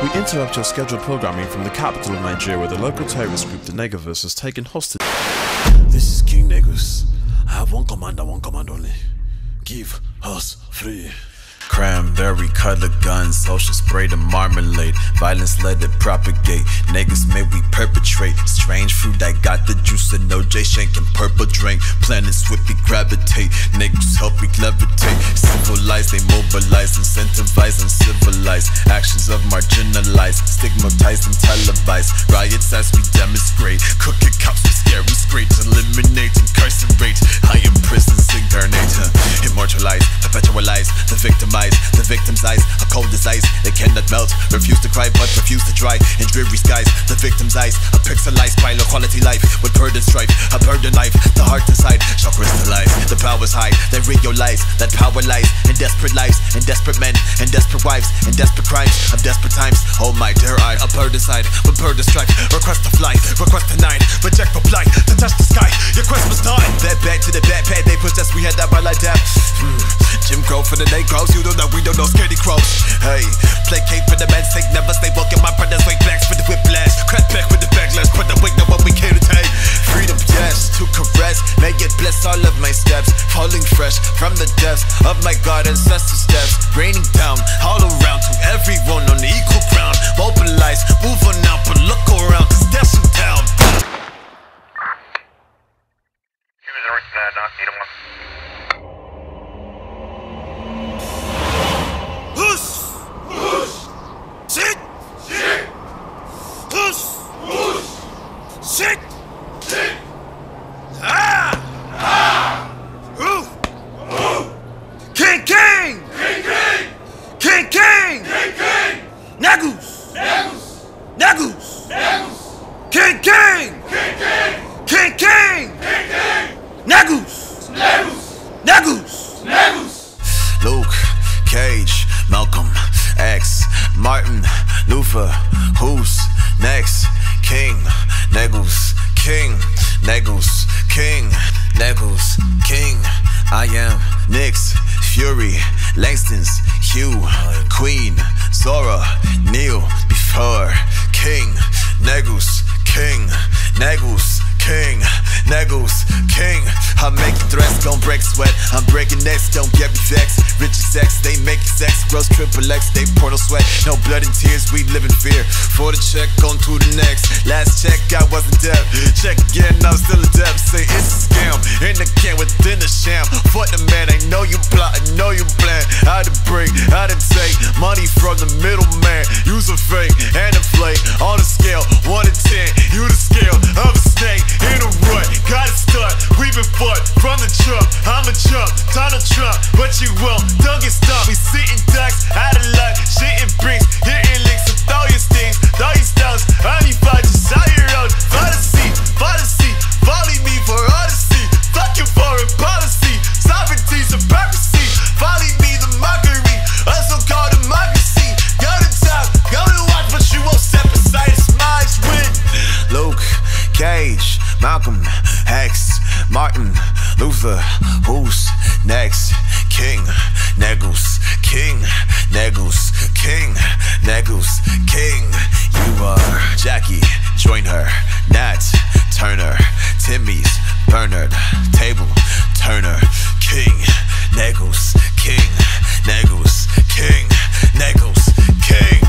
We interrupt your scheduled programming from the capital of Nigeria, where the local terrorist group, the Negus, has taken hostage. This is King Negus. I have one command only. Give us free. Cranberry color guns, social spray the marmalade. Violence let it propagate. Niggas may we perpetrate. Strange fruit that got the juice and no J Shank and purple drink. Planets swiftly gravitate. Niggas help me levitate. Civilize, they mobilize, incentivize and civilize. Actions of marginalized, stigmatized and televised. Riots as we demonstrate. Cooking cops with scary scrapes. Eliminate, incarcerate. I am prisons incarnate. Immortalize, perpetualize the victimize. The victim's eyes are cold as ice. They cannot melt, refuse to cry but refuse to dry. In dreary skies, the victim's eyes are pixelized by low quality life. With burden strife, a burden knife. The heart inside shall crystallize. The power's high, they realize that power lies in desperate lives, in desperate men, in desperate wives, in desperate crimes of desperate times. Oh my dear eye, a bird inside with burden strife. Request to fly, request denied. Reject reply, to touch the sky. Your quest was done. That back to the backpack, they possess. We had that by like that. Jim Crow for the Negroes, you don't know, we don't know scaredy crows. Hey, placate for the men's sake, never stay woke in my brother's way. Blacks for the whiplash, crack back with the backlash. Put the weight, know what we came to take. Freedom, yes, to caress. May it bless all of my steps. Falling fresh from the depths of my God ancestor steps. Raining down all around to everyone on the equal ground. Mobilize, move on now, but look around, cause there's some town. Negus! King! Negus! Luke, Cage, Malcolm, X, Martin, Luther, who's next? King, Negus, King, Negus, King, Negus, King. I am Nyx, Fury, Langston's, Hugh, Queen, Zora, Neil, before King, Negus, King, Negus, King, Negus, King. I make threats, don't break sweat. I'm breaking necks, don't get me vexed. Rich and sex, they make sex. Gross triple X, they portal sweat. No blood and tears, we live in fear. For the check, on to the next. Last check, I wasn't dead. Check again, I'm still a debt. Say it's a scam, in the can within the sham. Fuck the man, I know you plot, I know you plan. How to break, how to take money from the middleman. Use a fake and a flake. On a scale, 1 to 10, you the scale of a snake. In a rut, gotta start, we been fought from the jump. I'm a chump, Donald Trump, but you won't, don't get stumped. We sitting ducks, out of luck, shitting bricks, hitting licks, so throw your stings, throw your stones. I need budgets, out your own, fantasy, folly me for odyssey. Fuck your foreign policy, sovereignty, supremacy. Folly me, the mockery, a so-called democracy. Go to top, go to watch, but you won't step aside, it's my win. Luke, Cage, Malcolm, X, Martin, Luther, who's next? King, Negus, King, Negus, King, Negus, King. You are Jackie, join her, Nat, Turner, Timmy's, Bernard, Table, Turner, King, Negus, King, Negus, King, Negus, King.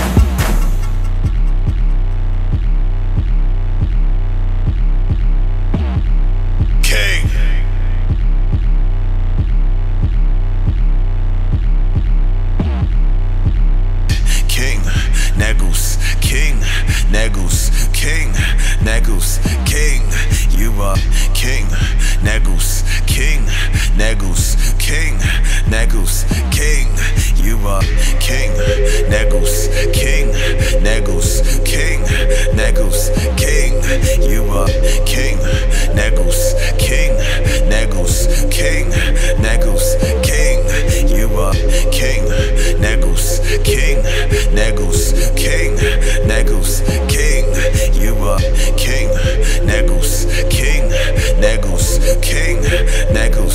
Negus, King, Negus, King, Negus, King. You are King, Negus, King, Negus, King, Negus, King. You are King, Negus, King, Negus, King, Negus, King. You are King, Negus, King, Negus, King, Negus, King. You are King, Negus, King, Negus, King, Negus, King. You are King, Negus, King, Negus, King, Negus.